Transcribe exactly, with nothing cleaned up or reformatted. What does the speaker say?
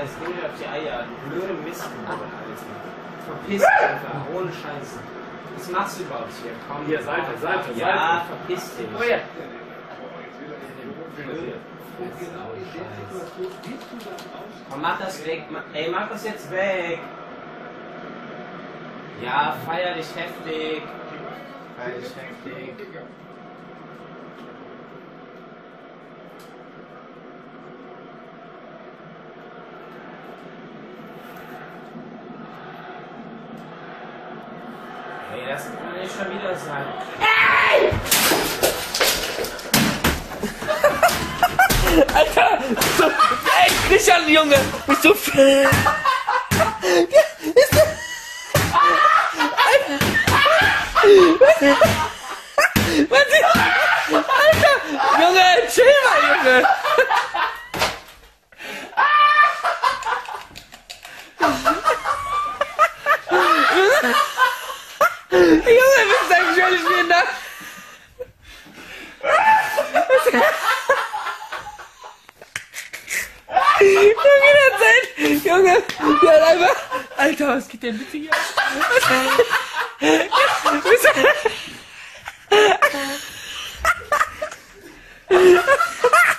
Scheiß, geh mir auf die Eier, du blöde Mistgeburt, Alter. Verpiss dich einfach, ohne Scheiße. Was machst du überhaupt hier? Komm, hier, Seite, Seite, ja, Seite. verpiss dich. Oh ja. Blöde. Komm, mach das weg. Ey, mach das jetzt weg. Ja, feier dich heftig. Feier dich heftig. Ey, das kann nicht schon wieder sein. Ey! Alter! So, ey, Christian, Junge! Bist du f... Ist der... Was ist... Alter! Junge, chill mal, Junge! Junge, bist eigentlich völlig wie nach... Junge, das sein... Junge, der hat einfach... Alter, was geht denn bitte hier? Was...